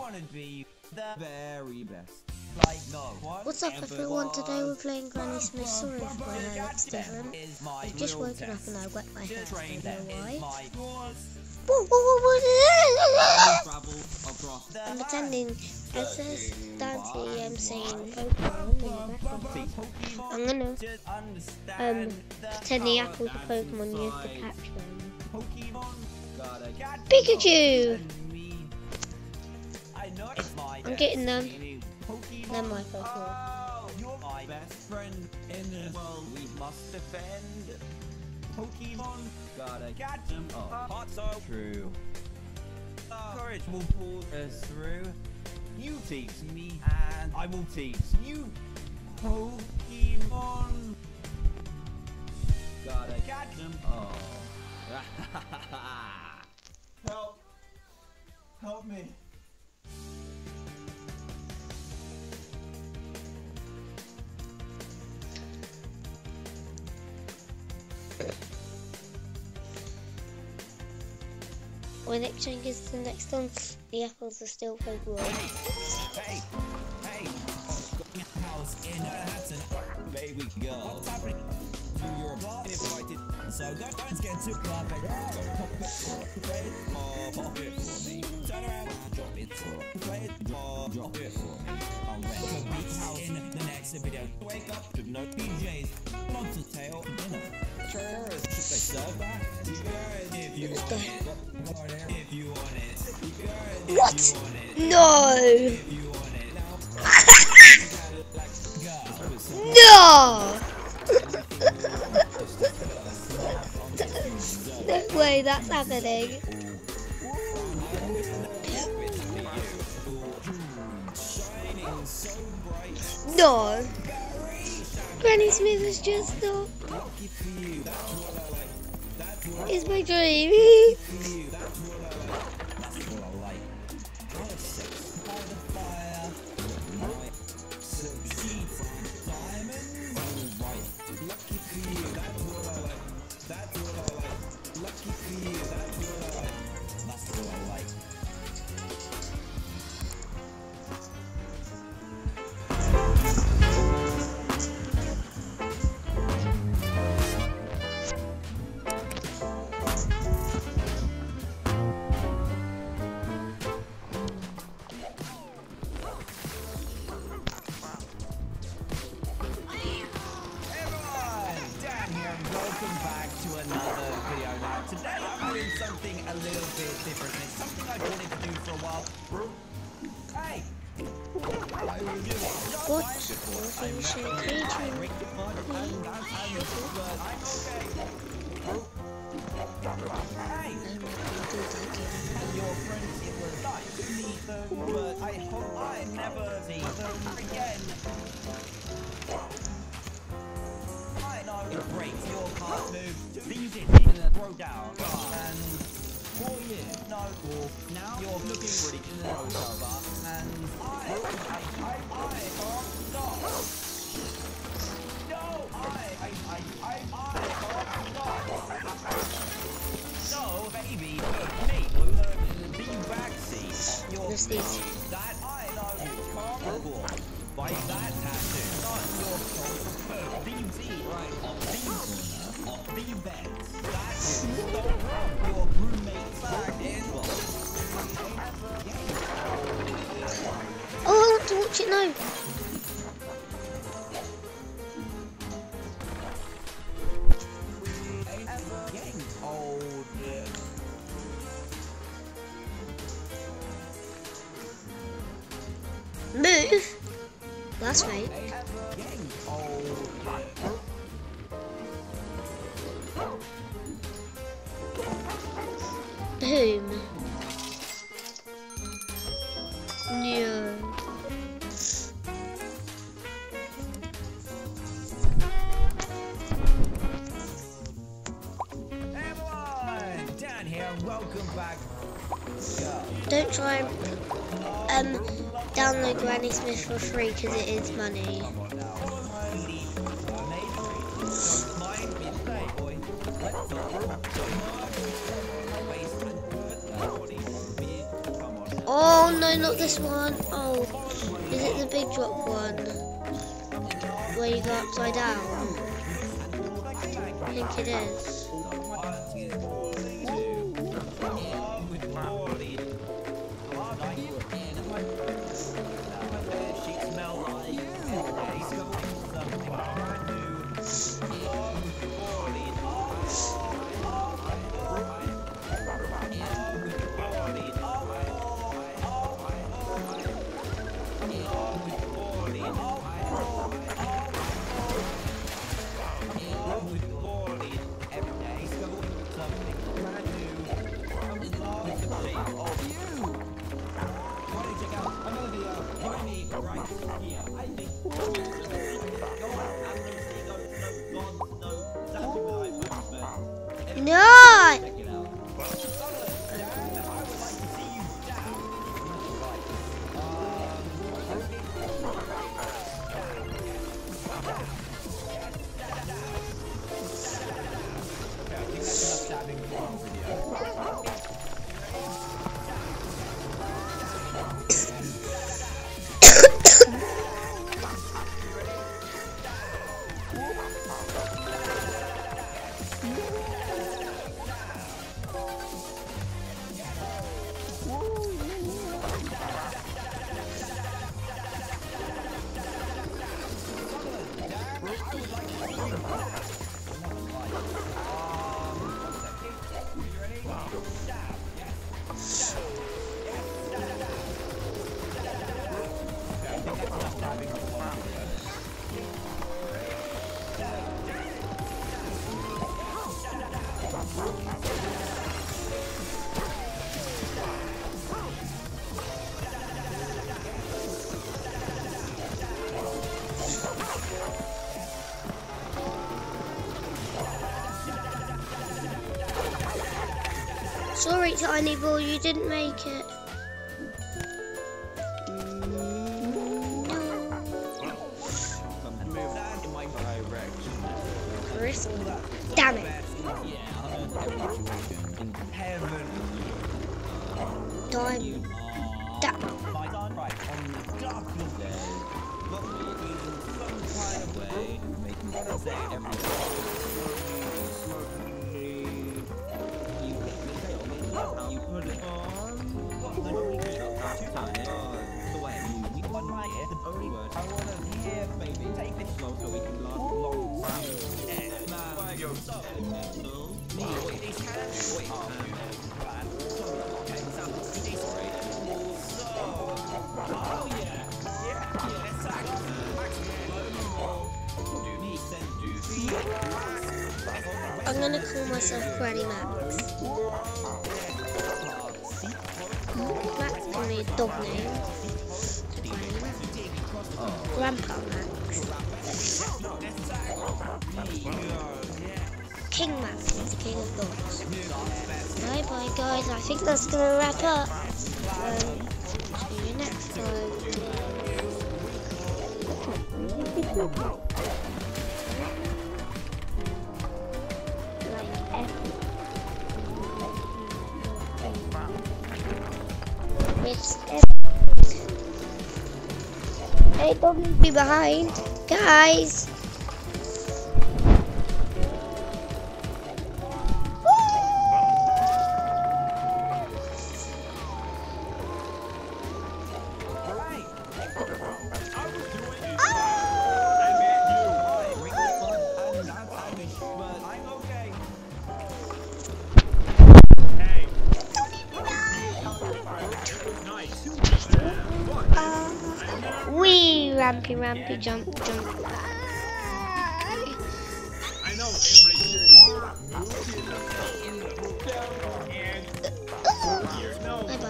wanna be the very best. Like no one. What's up everyone, today we're playing Granny Smith. Sorry if my hair looks different. I've just woken up and I wet my hair, I don't know why. I'm pretending, it says Dante, I'm saying Pokemon in the background. I'm gonna pretend the apple's a Pokemon, you have to catch them. Pikachu! I'm getting them. They're my Pokemon. You're my best friend in this world. We must defend Pokemon. Gotta catch them. Oh, hot so true. Courage will pull us through. You teach me, and I will teach you. Pokemon. Gotta catch them. Oh. Help! Help me! When it changes to the next one, the apples are still Pokemon. Hey! House in Manhattan, baby girl. What's happening? You're invited, so go and get to club and go pop it for me. Turn around and drop it for me. Play it, drop it for me. I'll rent a beach house in the next video. Wake up with no PJs, monster tail for dinner. Sure, should they serve that? You guys, if you want it. If you want it. What? No! If you want it. No! No way, that's happening. No! Granny Smith is just not. It's my dream. Welcome back to another video. Now today I'm doing something a little bit different, and it's something I've wanted to do for a while. Hey! What? Your friends, it was nice to meet them, but I hope I never see them again. It breaks your cartoon. These didn't throw down. And 4 years. No. Now you're looking really in the over. And No, baby, me, the backseat. Your that I know you can't go. By that tattoo, not your BZ, right? Of the bed. That's your roommate's back in. Oh, I want to watch it now. Move. That's right. Boom. No. Everyone, Dan here. Welcome back. Don't try and download Granny Smith for free because it is money. Oh no, not this one. Oh, is it the big drop one? Where you go upside down? I think it is. No! Sorry, Tiny Ball, you didn't make it. Chris, damn it. Time. You put it on. The only word I want to hear, baby. Take this slow so we can last long time. Oh yeah. I'm gonna call myself Granny Max. Max can be a dog name. Grandpa Max. King Max is the king of dogs. Bye bye guys, I think that's gonna wrap up. See you next time. Hey, don't leave me behind, guys. Rampy, jump. I know. Bye bye.